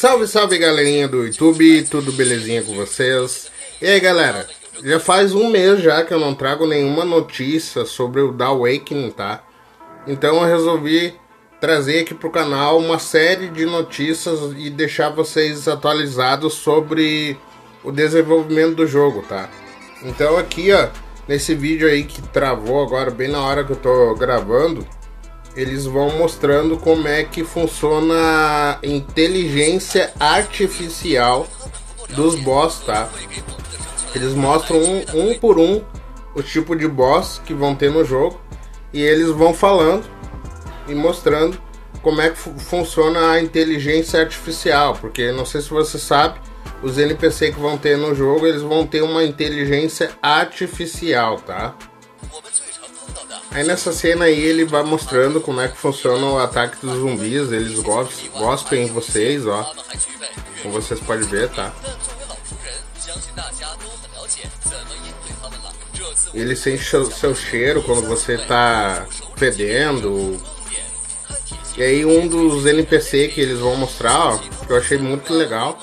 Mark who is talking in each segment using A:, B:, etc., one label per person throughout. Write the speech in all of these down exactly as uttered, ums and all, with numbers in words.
A: Salve, salve galerinha do YouTube, tudo belezinha com vocês? E aí galera, já faz um mês já que eu não trago nenhuma notícia sobre o The Awakening, tá? Então eu resolvi trazer aqui pro canal uma série de notícias e deixar vocês atualizados sobre o desenvolvimento do jogo, tá? Então aqui ó, nesse vídeo aí que travou agora bem na hora que eu tô gravando, eles vão mostrando como é que funciona a inteligência artificial dos boss, tá? Eles mostram um, um por um o tipo de boss que vão ter no jogo e eles vão falando e mostrando como é que fu funciona a inteligência artificial, porque não sei se você sabe, os N P C que vão ter no jogo, eles vão ter uma inteligência artificial, tá? Aí nessa cena aí ele vai mostrando como é que funciona o ataque dos zumbis, eles gos gospem em vocês, ó, como vocês podem ver, tá? Ele sente seu, seu cheiro quando você tá fedendo. E aí um dos N P C que eles vão mostrar, ó, que eu achei muito legal.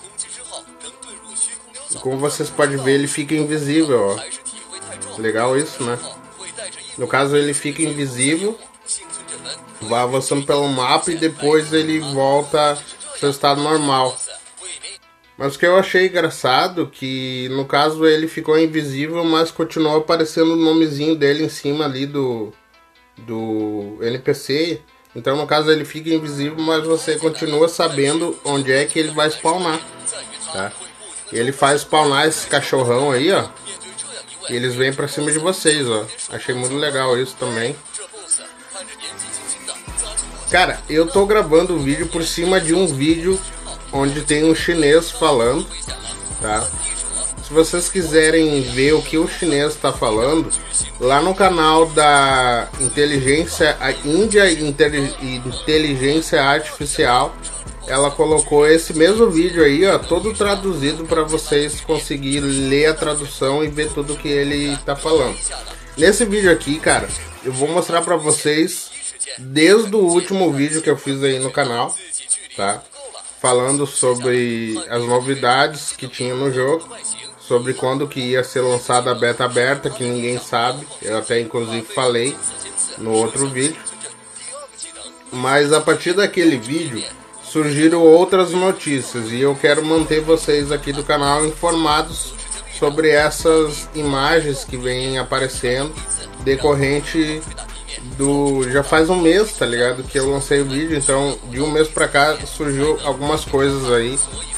A: E como vocês podem ver, ele fica invisível, ó. Legal isso, né? No caso ele fica invisível, vai avançando pelo mapa e depois ele volta ao seu estado normal. Mas o que eu achei engraçado que no caso ele ficou invisível, mas continuou aparecendo o nomezinho dele em cima ali do, do N P C. Então no caso ele fica invisível, mas você continua sabendo onde é que ele vai spawnar, tá? E ele faz spawnar esse cachorrão aí, ó. E eles vêm pra cima de vocês, ó. Achei muito legal isso também. Cara, eu tô gravando o vídeo por cima de um vídeo onde tem um chinês falando, tá? Se vocês quiserem ver o que o chinês tá falando, lá no canal da inteligência, a Índia Inteligência Artificial, ela colocou esse mesmo vídeo aí, ó, todo traduzido para vocês conseguirem ler a tradução e ver tudo que ele tá falando. Nesse vídeo aqui, cara, eu vou mostrar para vocês desde o último vídeo que eu fiz aí no canal, tá? Falando sobre as novidades que tinha no jogo, sobre quando que ia ser lançada a beta aberta, que ninguém sabe. Eu até inclusive falei no outro vídeo. Mas a partir daquele vídeo surgiram outras notícias e eu quero manter vocês aqui do canal informados sobre essas imagens que vêm aparecendo decorrente do... já faz um mês, tá ligado, que eu lancei o vídeo, então de um mês pra cá surgiu algumas coisas aí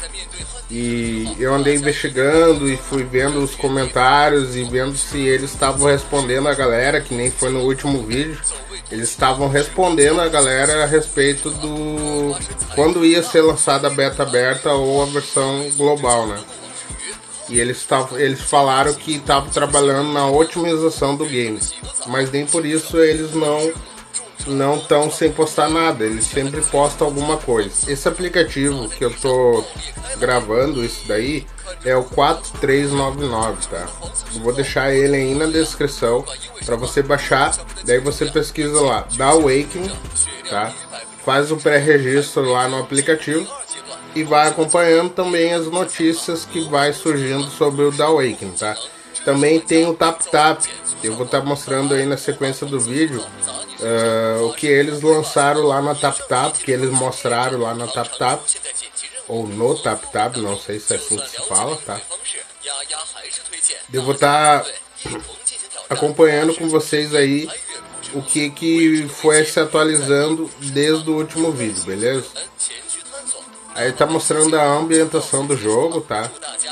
A: e eu andei investigando e fui vendo os comentários e vendo se eles estavam respondendo a galera, que nem foi no último vídeo. Eles estavam respondendo a galera a respeito do quando ia ser lançada a beta aberta ou a versão global, né? E eles, tavam, eles falaram que estavam trabalhando na otimização do game, mas nem por isso eles não não estão sem postar nada, eles sempre postam alguma coisa. Esse aplicativo que eu tô gravando isso daí é o quatro três nove nove, tá? Eu vou deixar ele aí na descrição para você baixar, daí você pesquisa lá, The Awakening, tá? Faz o pré-registro lá no aplicativo e vai acompanhando também as notícias que vai surgindo sobre o The Awakening, tá? Também tem o Tap Tap, eu vou estar tá mostrando aí na sequência do vídeo uh, o que eles lançaram lá na Tap Tap, que eles mostraram lá na Tap Tap, ou no Tap Tap, não sei se é assim que se fala, tá? Eu vou estar tá acompanhando com vocês aí o que que foi se atualizando desde o último vídeo, beleza? Aí tá mostrando a ambientação do jogo, tá?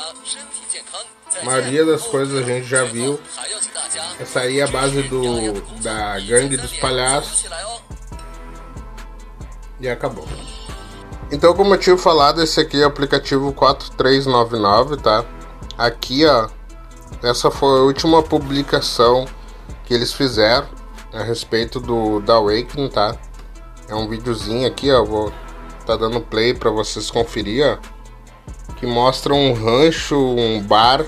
A: A maioria das coisas a gente já viu. Essa aí é a base do, da gangue dos palhaços. E acabou. Então, como eu tinha falado, esse aqui é o aplicativo quatro três nove nove, tá? Aqui, ó, essa foi a última publicação que eles fizeram a respeito do The Awakening, tá? É um videozinho aqui, ó, vou tá dando play para vocês conferir, ó, que mostra um rancho, um bar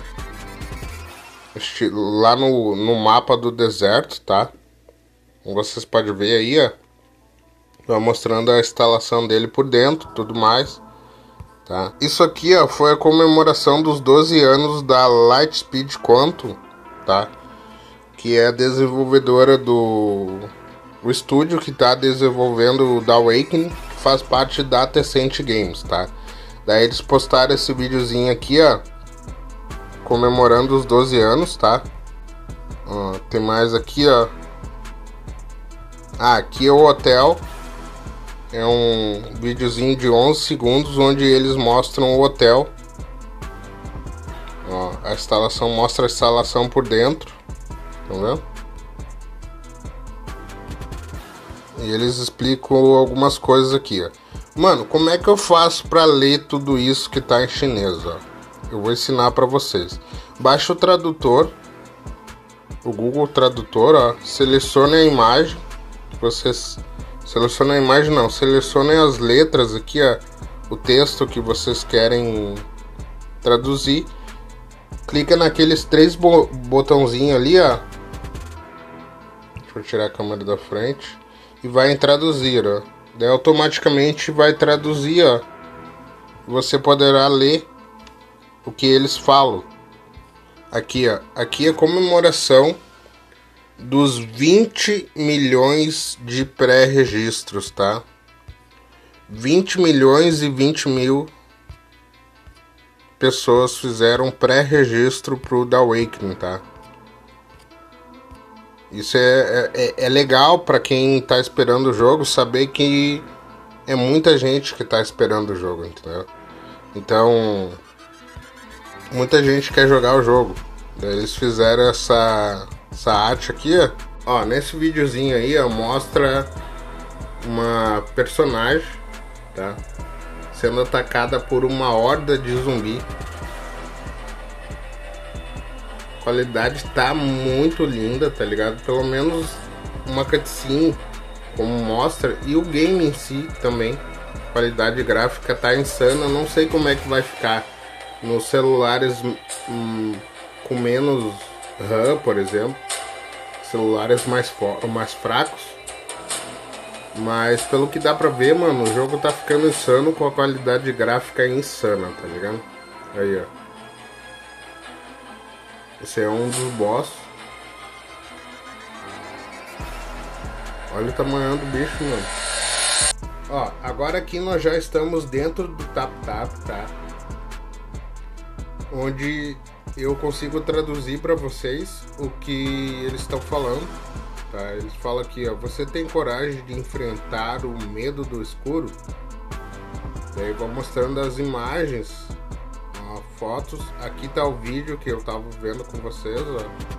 A: lá no, no mapa do deserto, tá? Como vocês podem ver aí, ó, vai mostrando a instalação dele por dentro, tudo mais. tá? Isso aqui, ó, foi a comemoração dos doze anos da Lightspeed Quantum, tá? Que é a desenvolvedora do o estúdio que tá desenvolvendo o The Awakening, que faz parte da Tencent Games, tá? Daí eles postaram esse videozinho aqui, ó, comemorando os doze anos, tá? Ó, tem mais aqui, ó. Ah, aqui é o hotel. É um videozinho de onze segundos onde eles mostram o hotel. Ó, a instalação mostra a instalação por dentro. Tá vendo? E eles explicam algumas coisas aqui, ó. Mano, como é que eu faço pra ler tudo isso que tá em chinês, ó? Eu vou ensinar pra vocês. Baixa o tradutor, o Google Tradutor, ó. Selecione a imagem. Vocês selecione a imagem, não. Selecione as letras aqui, ó. O texto que vocês querem traduzir. Clica naqueles três bo botãozinhos ali, ó. Deixa eu tirar a câmera da frente. E vai em traduzir, ó. Daí automaticamente vai traduzir, ó. Você poderá ler o que eles falam. Aqui, ó. Aqui é a comemoração dos vinte milhões de pré-registros, tá? vinte milhões e vinte mil pessoas fizeram pré-registro pro The Awakening, tá? Isso é, é, é legal para quem tá esperando o jogo, saber que é muita gente que tá esperando o jogo, entendeu? Então, muita gente quer jogar o jogo. Eles fizeram essa, essa arte aqui, ó. Ó, nesse videozinho aí, ó, mostra uma personagem, tá? Sendo atacada por uma horda de zumbi. A qualidade tá muito linda, tá ligado? Pelo menos uma cutscene como mostra, e o game em si também. A qualidade gráfica tá insana. Não sei como é que vai ficar nos celulares hum, com menos RAM, por exemplo, celulares mais, mais fracos. Mas pelo que dá pra ver, mano, o jogo tá ficando insano com a qualidade gráfica insana, tá ligado? Aí, ó. Esse é um dos boss. Olha o tamanho do bicho, mano. Ó, agora aqui nós já estamos dentro do Tap Tap, tá? Onde eu consigo traduzir pra vocês o que eles estão falando, tá? Eles falam aqui, ó. Você tem coragem de enfrentar o medo do escuro? Daí vou mostrando as imagens, ó, fotos. Aqui tá o vídeo que eu tava vendo com vocês, ó.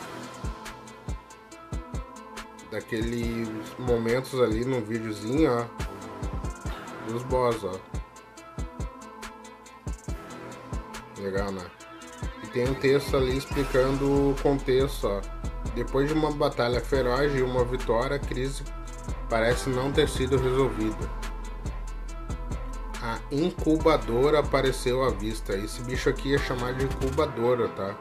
A: Daqueles momentos ali no videozinho, ó. Dos boss, ó. Legal, né? E tem um texto ali explicando o contexto, ó. Depois de uma batalha feroz e uma vitória, a crise parece não ter sido resolvida. A incubadora apareceu à vista. Esse bicho aqui é chamado de incubadora, tá?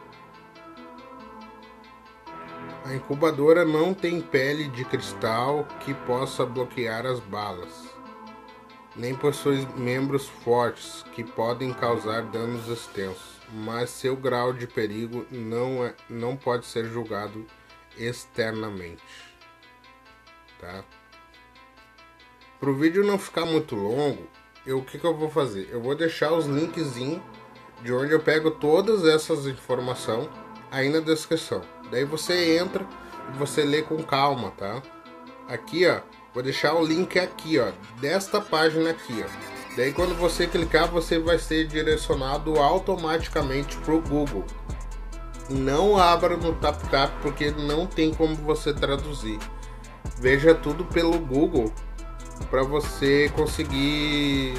A: A incubadora não tem pele de cristal que possa bloquear as balas, nem possui membros fortes que podem causar danos extensos, mas seu grau de perigo não, é, não pode ser julgado externamente, tá? Para o vídeo não ficar muito longo, eu, o que, que eu vou fazer? Eu vou deixar os linkzinhos de onde eu pego todas essas informações aí na descrição. Daí você entra e você lê com calma, tá? Aqui, ó, vou deixar o link aqui, ó, desta página aqui, ó. Daí quando você clicar, você vai ser direcionado automaticamente pro Google. Não abra no TapTap porque não tem como você traduzir. Veja tudo pelo Google para você conseguir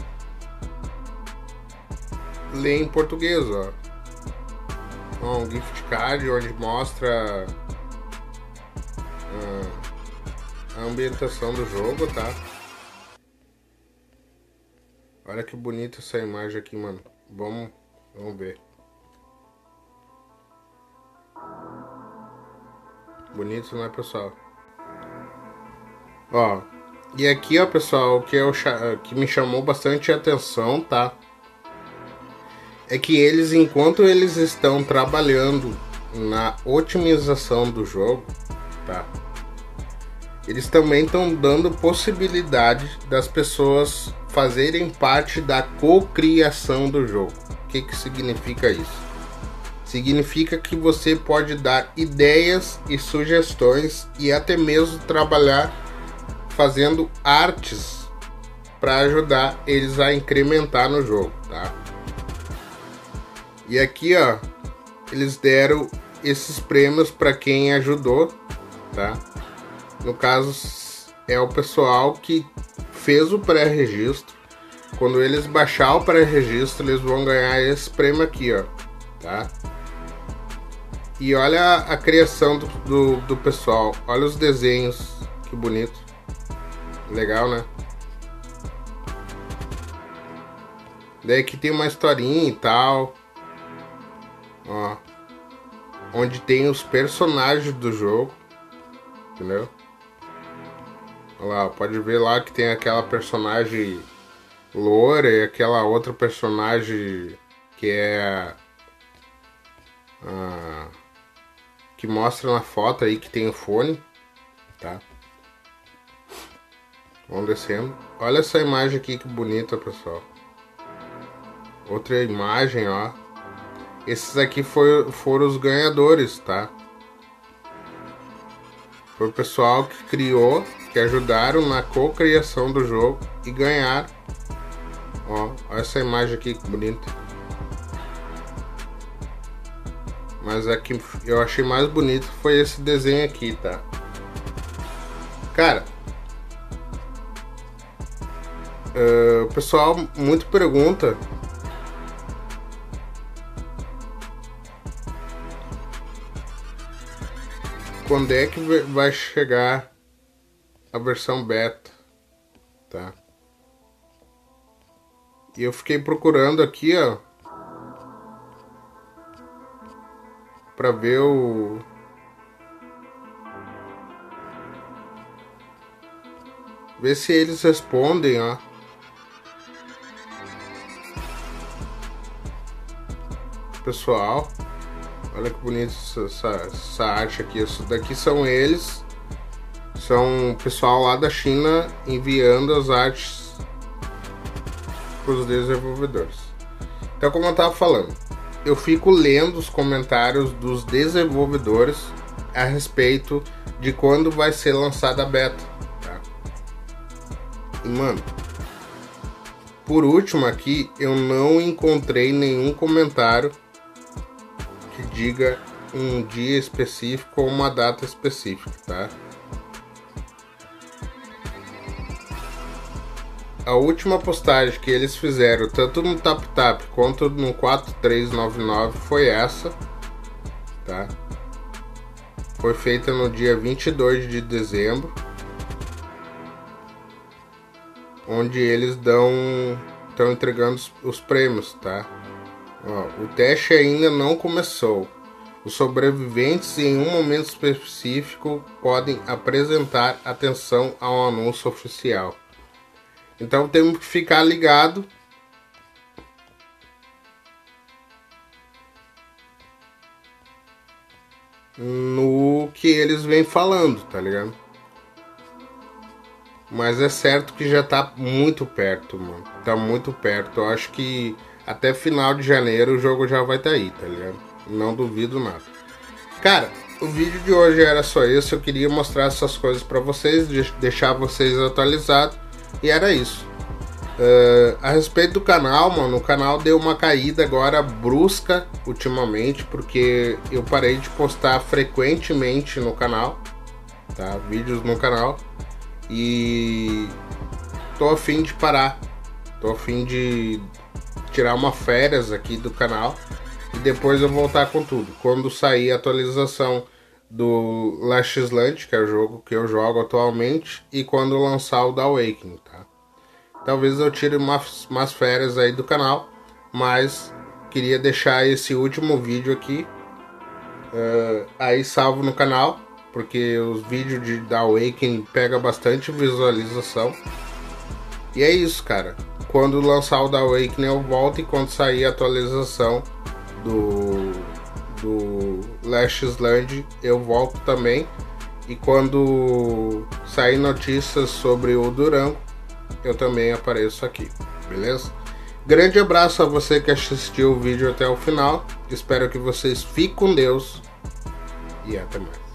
A: ler em português, ó. Um gift card onde mostra uh, a ambientação do jogo, tá? Olha que bonita essa imagem aqui, mano. Vamos, vamos ver. Bonito, né, pessoal? Ó, E aqui, ó, pessoal, o que, eu, que me chamou bastante atenção, tá? É que eles, enquanto eles estão trabalhando na otimização do jogo, tá? Eles também estão dando possibilidade das pessoas fazerem parte da cocriação do jogo. O que que significa isso? Significa que você pode dar ideias e sugestões e até mesmo trabalhar fazendo artes para ajudar eles a incrementar no jogo, tá? E aqui, ó, eles deram esses prêmios para quem ajudou, tá? No caso, é o pessoal que fez o pré-registro. Quando eles baixar o pré-registro, eles vão ganhar esse prêmio aqui, ó, tá? E olha a, a criação do, do, do pessoal. Olha os desenhos, que bonito. Legal, né? Daí aqui tem uma historinha e tal. Ó, onde tem os personagens do jogo, entendeu? Olha lá, pode ver lá que tem aquela personagem loura e aquela outra personagem que é a, que mostra na foto aí que tem o fone, tá? Vamos descendo. Olha essa imagem aqui que bonita, pessoal. Outra imagem, ó. Esses aqui foi, foram os ganhadores, tá? Foi o pessoal que criou, que ajudaram na cocriação do jogo e ganharam. Ó, olha essa imagem aqui que bonita. Mas a que eu achei mais bonito foi esse desenho aqui, tá? Cara, uh, o pessoal muito pergunta quando é que vai chegar a versão beta, tá? E eu fiquei procurando aqui, ó, pra ver o ver se eles respondem, ó. Pessoal, olha que bonito essa, essa arte aqui. Isso daqui são eles. São o pessoal lá da China enviando as artes para os desenvolvedores. Então, como eu tava falando, eu fico lendo os comentários dos desenvolvedores a respeito de quando vai ser lançada a beta, tá? E, mano, por último aqui, eu não encontrei nenhum comentário que diga um dia específico ou uma data específica, tá? A última postagem que eles fizeram, tanto no TapTap quanto no quatro três nove nove, foi essa, tá? Foi feita no dia vinte e dois de dezembro, onde eles dão, estão entregando os, os prêmios, tá? Ó, o teste ainda não começou. Os sobreviventes em um momento específico podem apresentar atenção ao anúncio oficial. Então temos que ficar ligado no que eles vêm falando, tá ligado? Mas é certo que já tá muito perto, mano. Tá muito perto. Eu acho que até final de janeiro o jogo já vai estar tá aí, tá ligado? Não duvido nada. Cara, o vídeo de hoje era só isso. Eu queria mostrar essas coisas pra vocês, deixar vocês atualizados. E era isso. Uh, a respeito do canal, mano, o canal deu uma caída agora brusca ultimamente, porque eu parei de postar frequentemente no canal, tá? Vídeos no canal. E tô a fim de parar. Tô a fim de tirar uma férias aqui do canal e depois eu voltar com tudo. Quando sair a atualização do Last Slant, que é o jogo que eu jogo atualmente, e quando lançar o da Awakening, tá? Talvez eu tire umas, umas férias aí do canal, mas queria deixar esse último vídeo aqui uh, aí salvo no canal, porque os vídeos de, da Awakening pega bastante visualização. E é isso, cara. Quando lançar o da Awakening eu volto, e quando sair a atualização do, do Lashes Land eu volto também. E quando sair notícias sobre o Durango, eu também apareço aqui, beleza? Grande abraço a você que assistiu o vídeo até o final. Espero que vocês fiquem com Deus e até mais.